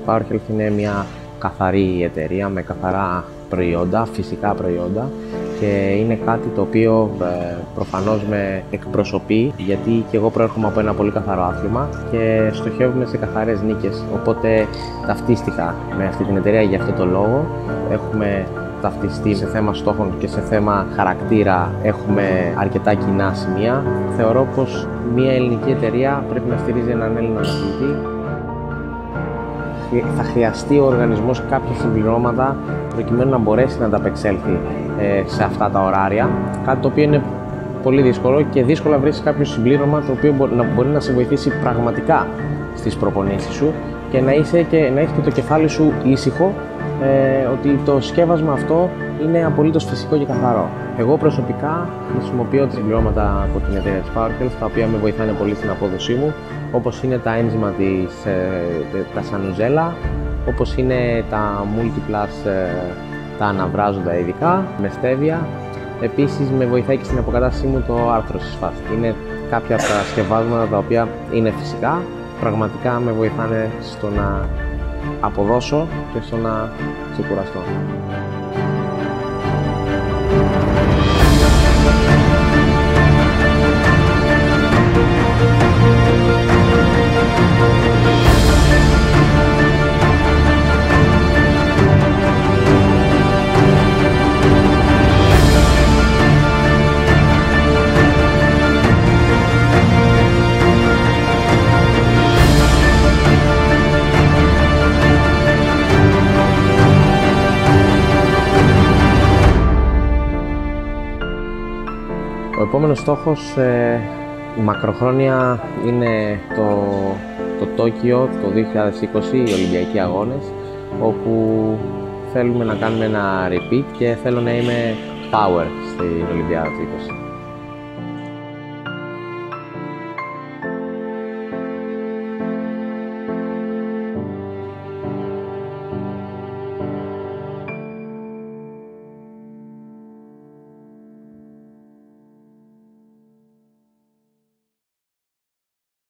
PowerHealth είναι μια καθαρή εταιρεία με καθαρά προϊόντα, φυσικά προϊόντα, και είναι κάτι το οποίο προφανώς με εκπροσωπεί, γιατί και εγώ προέρχομαι από ένα πολύ καθαρό άθλημα και στοχεύουμε σε καθαρές νίκες, οπότε ταυτίστηκα με αυτή την εταιρεία για αυτό το λόγο. Έχουμε ταυτιστεί σε θέμα στόχων και σε θέμα χαρακτήρα, έχουμε αρκετά κοινά σημεία. Θεωρώ πως μια ελληνική εταιρεία πρέπει να στηρίζει έναν Έλληνα αθλητή. Θα χρειαστεί ο οργανισμός κάποια συμπληρώματα προκειμένου να μπορέσει να ανταπεξέλθει σε αυτά τα ωράρια, κάτι το οποίο είναι πολύ δύσκολο και δύσκολα βρίσκεις κάποιο συμπλήρωμα το οποίο μπορεί να σε βοηθήσει πραγματικά στις προπονήσεις σου και να έχεις και το κεφάλι σου ήσυχο ότι το σκεύασμα αυτό είναι απολύτως φυσικό και καθαρό. Εγώ προσωπικά χρησιμοποιώ συμπληρώματα από την εταιρεία της PowerHealth, τα οποία με βοηθάνε πολύ στην απόδοσή μου, όπως είναι τα ένζημα τα σανουζέλα, όπως είναι τα Multiplus, τα αναβράζοντα ειδικά, με στέβια. Επίσης με βοηθάει και στην αποκατάστασή μου το Arthros Fast. Είναι κάποια από τα σκευάσματα τα οποία είναι φυσικά, πραγματικά με βοηθάνε στο να αποδώσω και στο να ξεκουραστώ. Ο επόμενος στόχος μακροχρόνια είναι το Τόκιο το 2020, οι Ολυμπιακοί Αγώνες, όπου θέλουμε να κάνουμε ένα repeat και θέλω να είμαι power στην Ολυμπιάδα του 20.